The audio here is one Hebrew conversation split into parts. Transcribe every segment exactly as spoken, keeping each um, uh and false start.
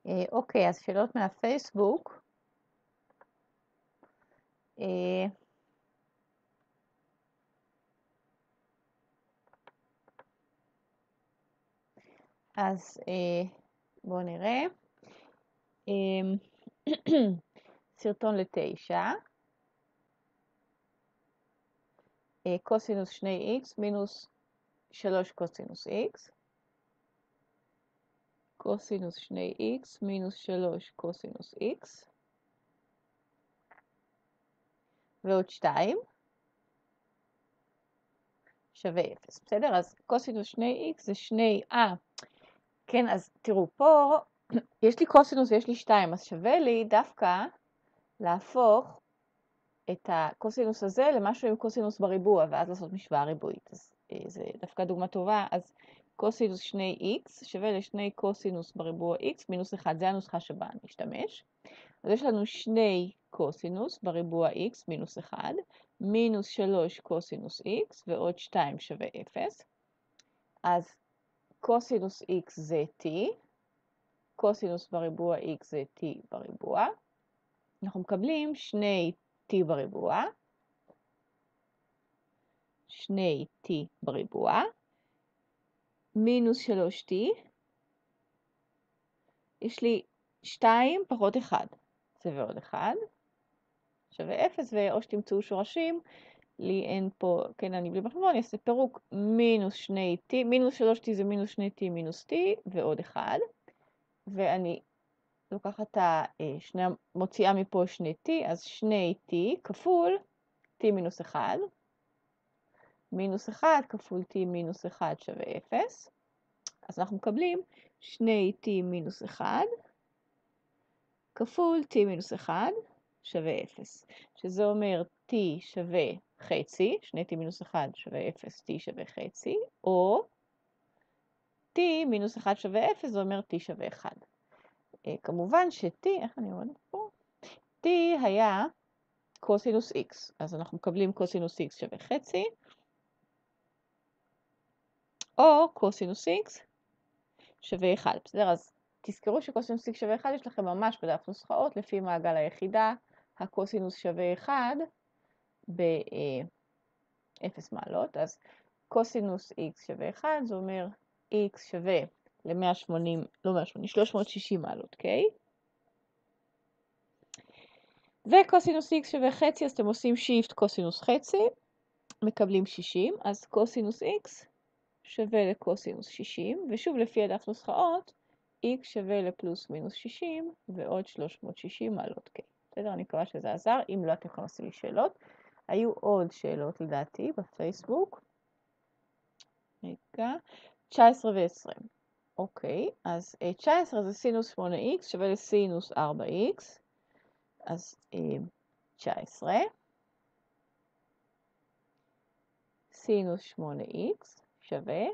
אה, אוקיי, אז שאלות מהפייסבוק. אה, אז אה, בואו נראה. אה, סרטון לתשע. אה, קוסינוס שני איקס מינוס שלוש קוסינוס איקס. קוסינוס שני איקס מינוס שלוש קוסינוס איקס. ועוד שתיים. שווה אפס, בסדר? אז קוסינוס שני איקס זה שני, אה, כן, אז תראו, פה יש לי קוסינוס ויש לי שתיים, אז שווה לי דווקא להפוך את הקוסינוס הזה למשהו עם קוסינוס בריבוע, ואז לעשות משוואה ריבועית. אז זה דווקא דוגמה טובה. אז קוסינוס שני איקס שווה לשני קוסינוס בריבוע x מינוס אחד, זה הנוסחה שבה נשתמש. אז יש לנו שני קוסינוס בריבוע x מינוס אחד, מינוס שלוש קוסינוס x ועוד שתיים שווה אפס. אז קוסינוס x זה t, קוסינוס בריבוע x זה t בריבוע. אנחנו מקבלים שני t בריבוע, שני t בריבוע, מינוס שלוש t, יש לי שתיים פחות אחד, זה ועוד אחד, שווה אפס, ואו שתמצאו שורשים, לי אין פה, כן, אני בלי בחשבון, אני אעשה פירוק מינוס שני t, מינוס שלוש t זה מינוס שני t מינוס t, ועוד אחד, ואני לוקחת את השני, מוציאה מפה שני t, אז שני t כפול t מינוס אחד, מינוס אחד כפול t מינוס אחד שווה אפס, אז אנחנו מקבלים שני t מינוס אחד, כפול t מינוס אחד שווה אפס, שזה אומר t שווה חצי, שני t מינוס אחד שווה אפס, t שווה חצי, או t מינוס אחד שווה אפס, זה אומר t שווה אחד. כמובן ש-t, איך אני אומרת פה? t היה קוסינוס x, אז אנחנו מקבלים קוסינוס x שווה חצי, או קוסינוס x שווה אחד, בסדר? אז תזכרו שקוסינוס x שווה אחד, יש לכם ממש בדף נוסחאות, לפי מעגל היחידה, הקוסינוס שווה אחד ב-אפס מעלות, אז קוסינוס x שווה אחד, זה אומר x שווה ל-מאה ושמונים, לא מאה ושמונים, שלוש מאות ושישים מעלות, אוקיי? וקוסינוס x שווה חצי, אז אתם עושים שיפט קוסינוס חצי, מקבלים שישים, אז קוסינוס x שווה לקוסינוס שישים, ושוב לפי הדף נוסחאות, x שווה לפלוס מינוס שישים, ועוד שלוש מאות ושישים מעלות k. בסדר, אני מקווה שזה עזר, אם לא אתם יכולים לעשות לי שאלות. היו עוד שאלות לדעתי בפייסבוק. רגע, תשע עשרה ו-עשרים. אוקיי, אז תשע עשרה זה סינוס שמונה איקס שווה לסינוס ארבע איקס, אז תשע עשרה. סינוס שמונה איקס שווה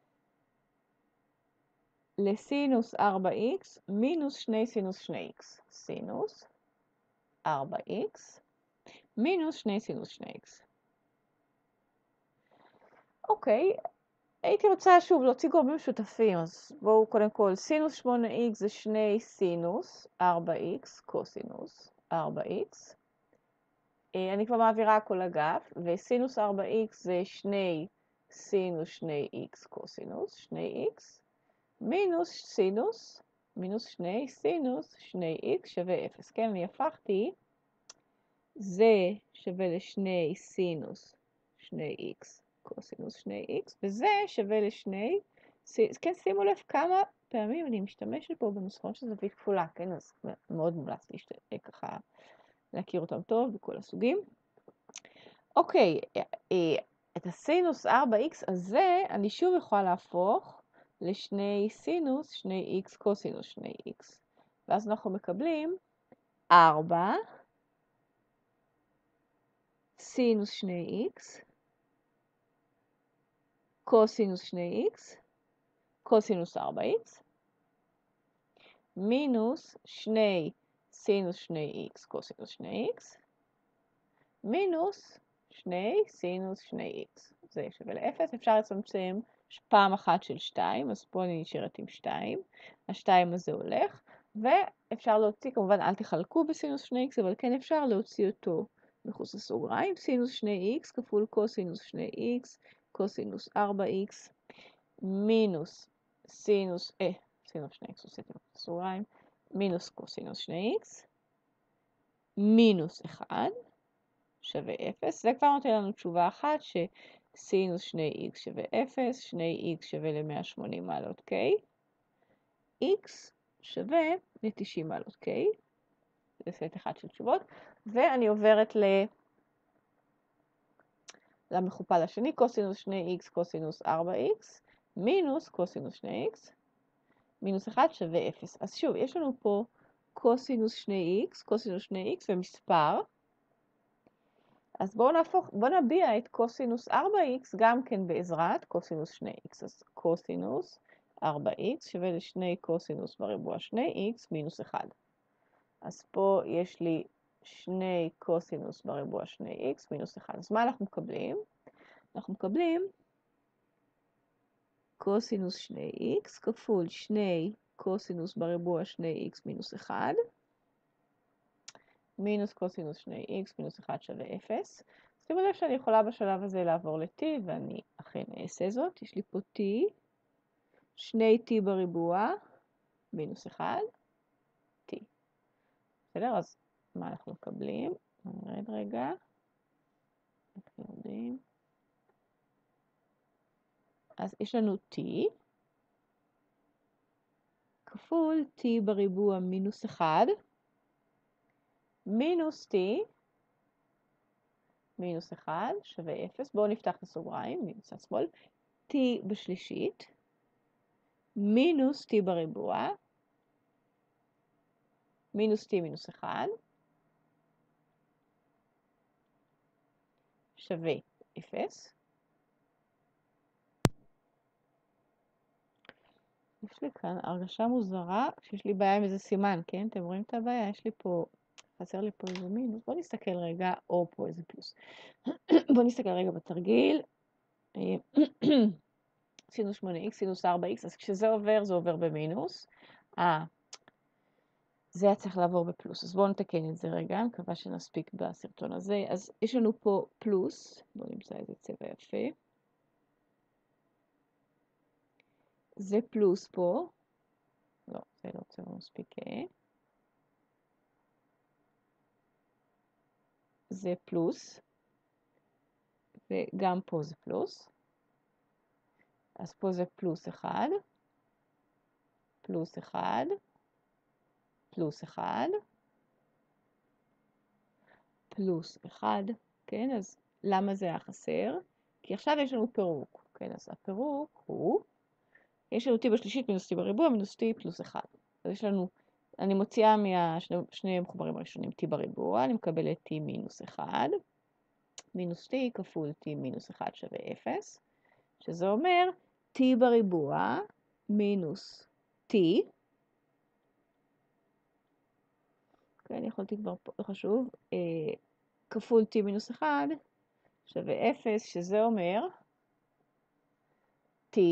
לסינוס ארבע איקס מינוס שני סינוס שני איקס. סינוס ארבע איקס מינוס שני סינוס שני איקס. אוקיי, הייתי רוצה שוב להוציא גורמים משותפים, אז בואו קודם כל, סינוס שמונה איקס זה שני סינוס ארבע איקס קוסינוס ארבע איקס. אני כבר מעבירה הכל לגף, וסינוס ארבע איקס זה שני סינוס שני איקס קוסינוס שני איקס, מינוס סינוס, מינוס שני סינוס שני איקס שווה אפס. כן, אני הפכתי, זה שווה לשני סינוס שני איקס קוסינוס שני איקס, וזה שווה לשני, כן, שימו לב כמה פעמים אני משתמשת פה בנוסחאות של זווית כפולה, כן, אז מאוד מומלץ לי ככה להכיר אותם טוב בכל הסוגים. אוקיי, את הסינוס ארבע איקס הזה אני שוב יכולה להפוך לשני סינוס שני איקס קוסינוס שני איקס, ואז אנחנו מקבלים ארבע סינוס שני איקס קוסינוס שני איקס קוסינוס ארבע איקס מינוס שני סינוס שני איקס קוסינוס שני איקס מינוס שני סינוס שני איקס. זה שווה ל-אפס. אפשר לצמצם פעם אחת של שתיים, אז פה אני נשארת עם שתיים. השתיים הזה הולך. ואפשר להוציא, כמובן אל תחלקו בסינוס שני איקס, אבל כן אפשר להוציא אותו מחוץ לסוגריים, סינוס שני איקס כפול קוסינוס שני איקס, קוסינוס ארבע איקס, מינוס סינוס, אה, סינוס שני איקס הוצאתי מחוץ לסוגריים, מינוס קוסינוס שני איקס, מינוס אחד, שווה אפס, זה כבר נותן לנו תשובה אחת שסינוס שני איקס שווה אפס, שני איקס שווה ל-מאה ושמונים מעלות K, x שווה ל-תשעים מעלות K, זה סט אחד של תשובות, ואני עוברת ל... למכופל השני, קוסינוס שני איקס קוסינוס ארבע איקס, מינוס קוסינוס שני איקס, מינוס אחד שווה אפס. אז שוב, יש לנו פה קוסינוס שני איקס, קוסינוס שני איקס ומספר, אז בואו נהפוך, בואו נביע את קוסינוס ארבע איקס גם כן בעזרת קוסינוס שני איקס. אז קוסינוס ארבע איקס שווה לשני קוסינוס בריבוע שני איקס מינוס אחד. אז פה יש לי שני קוסינוס בריבוע שני איקס מינוס אחד. אז מה אנחנו מקבלים? אנחנו מקבלים קוסינוס שני איקס כפול שני קוסינוס בריבוע שני איקס מינוס אחד. מינוס קוסינוס שני איקס מינוס אחד שווה אפס. שימו לב שאני יכולה בשלב הזה לעבור ל-t, ואני אכן אעשה זאת. יש לי פה t, שני t בריבוע, מינוס אחד, t. בסדר? אז מה אנחנו מקבלים? נרד רגע. אנחנו יודעים. אז יש לנו t, כפול t בריבוע מינוס אחד, מינוס t, מינוס אחד שווה אפס. בואו נפתח את הסוגריים, מצד שמאל. t בשלישית, מינוס t בריבוע, מינוס t מינוס אחד, שווה אפס. יש לי כאן הרגשה מוזרה שיש לי בעיה עם איזה סימן, כן? אתם רואים את הבעיה? יש לי פה, חסר לי פה איזה מינוס. בואו נסתכל רגע, או פה איזה פלוס. בואו נסתכל רגע בתרגיל. סינוס שמונה איקס, סינוס ארבע איקס, אז כשזה עובר, זה עובר במינוס. אה, זה היה צריך לעבור בפלוס. אז בואו נתקן את זה רגע, אני מקווה שנספיק בסרטון הזה. אז יש לנו פה פלוס, בואו נמצא איזה צבע יפה. זה פלוס פה. לא, זה לא צבע מספיק. זה פלוס. וגם פה זה פלוס. אז פה זה פלוס אחד. פלוס אחד. פלוס אחד. פלוס אחד. כן, אז למה זה היה חסר? כי עכשיו יש לנו פירוק. כן, אז הפירוק הוא, יש לנו t בשלישית מינוס t בריבוע, מינוס t פלוס אחד. אז יש לנו, אני מוציאה מהשני המחוברים הראשונים t בריבוע, אני מקבלת t מינוס אחד, מינוס t כפול t מינוס אחד שווה אפס, שזה אומר t בריבוע מינוס t, כן, יכולתי כבר פה, לא חשוב, אה, כפול t מינוס אחד שווה אפס, שזה אומר t,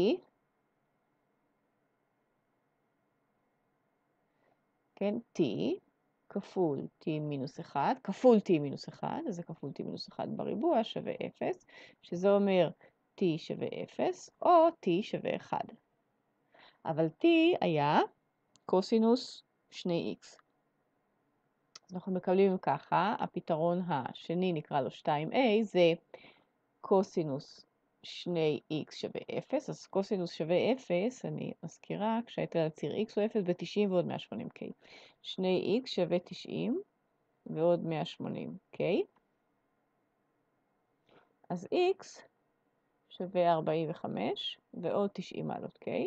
כן, t כפול t מינוס אחד, כפול t מינוס אחד, אז זה כפול t מינוס אחד בריבוע שווה אפס, שזה אומר t שווה אפס, או t שווה אחד. אבל t היה קוסינוס שני איקס. אז אנחנו מקבלים ככה, הפתרון השני נקרא לו שתיים איי, זה קוסינוס שני איקס שווה אפס, אז קוסינוס שווה אפס, אני מזכירה, כשהייתה על ציר x הוא אפס ב-תשעים ועוד מאה ושמונים K. שני איקס שווה תשעים ועוד מאה ושמונים K. אז x שווה ארבעים וחמש ועוד תשעים מעלות K.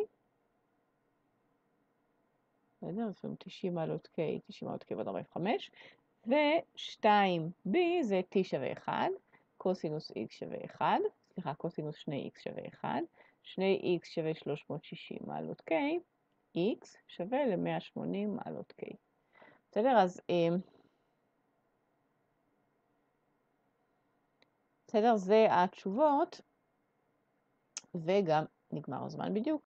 בסדר, אז תשעים מעלות K, תשעים מעלות K ועוד ארבעים וחמש. ו-שתיים בי זה t שווה אחד, קוסינוס x שווה אחד. סליחה, קוסינוס שני איקס שווה אחד, שני איקס שווה שלוש מאות ושישים מעלות K, x שווה ל-מאה ושמונים מעלות K. בסדר, אז בסדר, זה התשובות, וגם נגמר הזמן בדיוק.